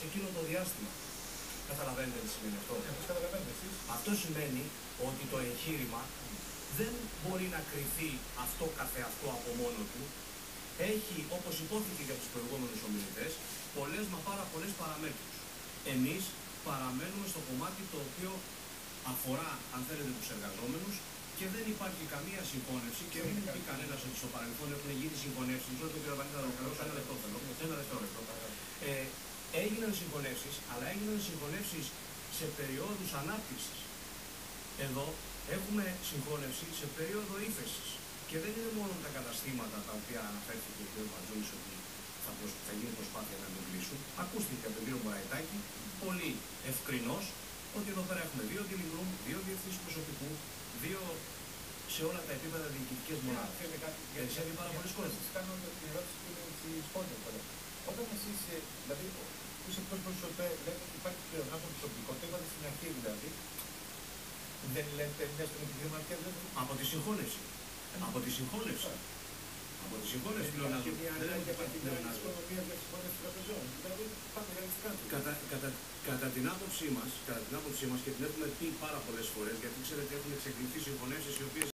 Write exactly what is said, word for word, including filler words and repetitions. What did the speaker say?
σε εκείνο το διάστημα. Καταλαβαίνετε τι σημαίνει αυτό. Αυτό σημαίνει ότι το εγχείρημα δεν μπορεί να κριθεί αυτό καθεαυτό από μόνο του. Έχει, όπως υπόθηκε για τους προηγούμενους ομιλητές, πολλές μα πάρα πολλές παραμέτρους. Εμείς παραμένουμε στο κομμάτι το οποίο αφορά, αν θέλετε, τους εργαζόμενους και δεν υπάρχει καμία συγχώνευση και μην πει κανένας ότι στο παρελθόν έχουν γίνει συγχωνεύσεις. Μισό λεπτό, κύριε Βανίδα, ένα λεπτό θέλω. Ένα δευτερόλεπτο. Ε, έγιναν συγχωνεύσεις, αλλά έγιναν συγχωνεύσεις σε περιόδους ανάπτυξης. Εδώ έχουμε συγχώνευση σε περίοδο ύφεσης. Και δεν είναι μόνο τα καταστήματα τα οποία αναφέρθηκε ο κ. Βαντζούλης ότι θα, προσ... θα γίνει προσπάθεια να μην κλείσουν. Ακούστηκε από τον κ. Μωραϊτάκη πολύ ευκρινώς ότι εδώ πέρα έχουμε δύο dealing room, δύο διευθύνσεις προσωπικού, δύο σε όλα τα επίπεδα διοικητικές μονάδες. Περισσεύει πάρα πολλές κόσμος. Σας κάνω την ερώτηση που είναι στη σπόνια. Όταν εσείς, δηλαδή, που είσαι εκπρόσωπος της ΟΠΕ, λέτε ότι υπάρχει πλεονάσμα προσωπικό, το είπατε στην αρχή δηλαδή, δεν λέτε μια στον επιχειρηματία, δηλαδή. Από τη συγχώνευση. Από τη συγχώνευση. Από τη συγχώνευση πλεονάσμα. Δεν είναι για την οικονομία για τη συγχώνευση τραπεζών. Δηλαδή, πάμε ρεαλιστικά. Κατά, κατά, κατά την άποψή μας, κατά την άποψή μας, και την έχουμε πει πάρα πολλές φορές, γιατί ξέρετε έχουν εξεκληθεί συγχωνεύσεις οι οποίες